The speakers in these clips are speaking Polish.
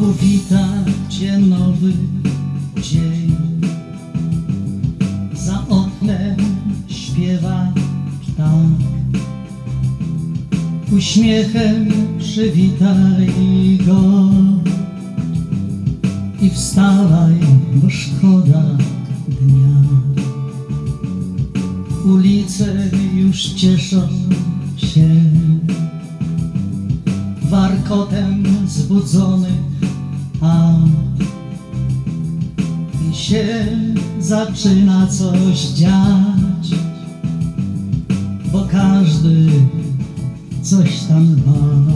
Znowu wita cię nowy dzień. Za oknem śpiewa ptak. Uśmiechem przywitaj go i wstawaj, bo szkoda dnia. Ulice już cieszą się warkotem zbudzonych aut i się zaczyna coś dziać, bo każdy coś tam ma.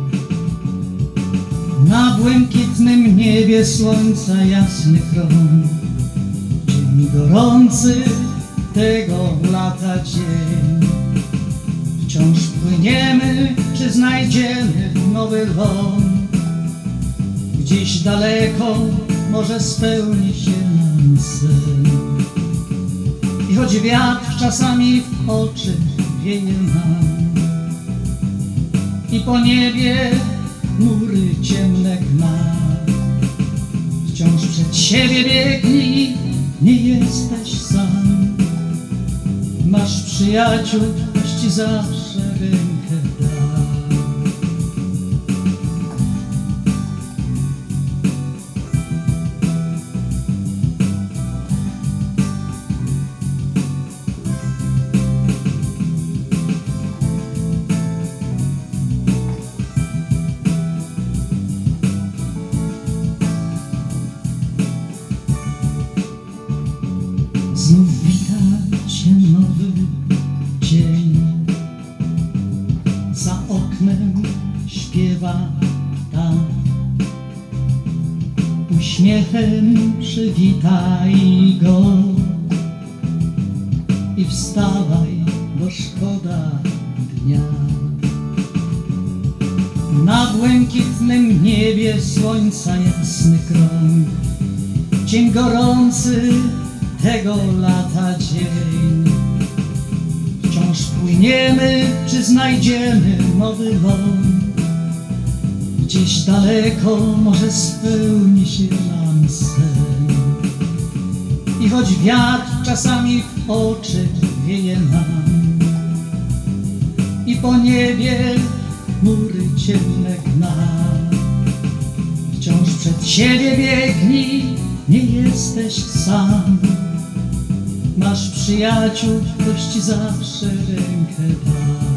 Na błękitnym niebie słońca jasny krąg, dzień gorący tego lata dzień. Wciąż płyniemy, czy znajdziemy nowy ląd? Gdzieś daleko może spełni się nam sen. I choć wiatr czasami w oczy wieje nam i po niebie chmury ciemne gna, wciąż przed siebie biegnij, nie jesteś sam. Masz przyjaciół, ktoś ci zawsze rękę da. Znów wita cię nowy dzień. Za oknem śpiewa ptak. Uśmiechem przywitaj go i wstawaj, bo szkoda dnia. Na błękitnym niebie słońca jasny krąg, dzień gorący tego lata dzień. Wciąż płyniemy, czy znajdziemy nowy ląd? Gdzieś daleko może spełni się nam sen. I choć wiatr czasami w oczy wieje nam i po niebie chmury ciemne gna, wciąż przed siebie biegnij, nie jesteś sam. Masz przyjaciół, ktoś ci zawsze rękę da.